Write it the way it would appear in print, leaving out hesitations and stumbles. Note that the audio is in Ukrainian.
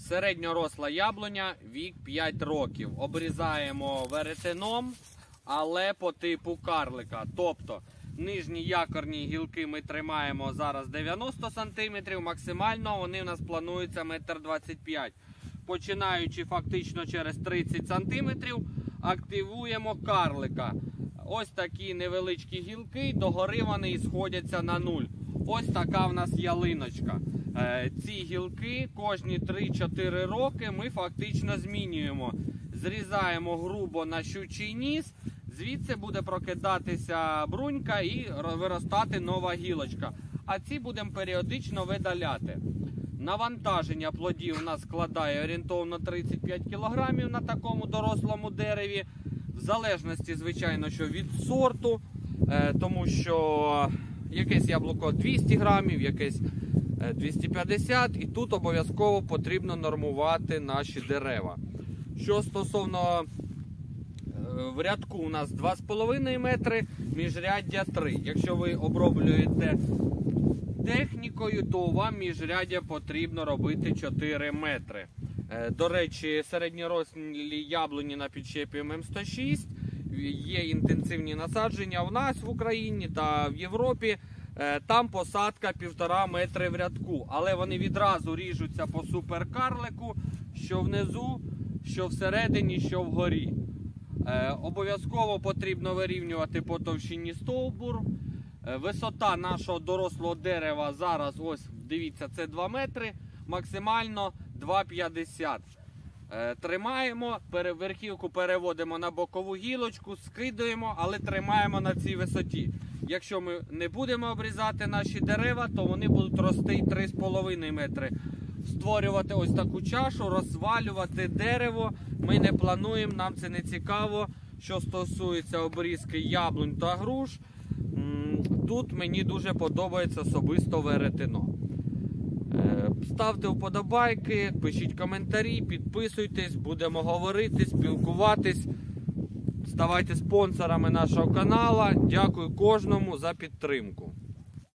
Середньоросла яблуня, вік 5 років. Обрізаємо веретеном, але по типу карлика. Тобто нижні якорні гілки ми тримаємо зараз 90 см, максимально вони у нас плануються 1,25 м. Починаючи фактично через 30 см, активуємо карлика. Ось такі невеличкі гілки, догори вони сходяться на 0. Ось така в нас ялиночка. Ці гілки кожні 3-4 роки ми фактично змінюємо. Зрізаємо грубо на щучий ніс, звідси буде прокидатися брунька і виростати нова гілочка. А ці будемо періодично видаляти. Навантаження плодів у нас складає орієнтовно 35 кг на такому дорослому дереві. В залежності, звичайно, що від сорту, тому що якесь яблуко 200 грамів, якесь 250, і тут обов'язково потрібно нормувати наші дерева. Що стосовно в рядку у нас 2,5 метри, міжряддя 3. Якщо ви оброблюєте технікою, то вам міжряддя потрібно робити 4 метри. До речі, середньорослі яблуні на підщепі ММ106, є інтенсивні насадження у нас в Україні та в Європі. Там посадка 1,5 метри в рядку, але вони відразу ріжуться по суперкарлику, що внизу, що всередині, що вгорі. Обов'язково потрібно вирівнювати по товщині стовбур. Висота нашого дорослого дерева зараз, ось дивіться, це 2 метри, максимально 2,50. Тримаємо, верхівку переводимо на бокову гілочку, скидуємо, але тримаємо на цій висоті. Якщо ми не будемо обрізати наші дерева, то вони будуть рости 3,5 метри. Створювати ось таку чашу, розвалювати дерево ми не плануємо, нам це не цікаво. Що стосується обрізки яблунь та груш, тут мені дуже подобається особисто веретено. Ставте вподобайки, пишіть коментарі, підписуйтесь, будемо говорити, спілкуватись. Ставайте спонсорами нашого каналу. Дякую кожному за підтримку.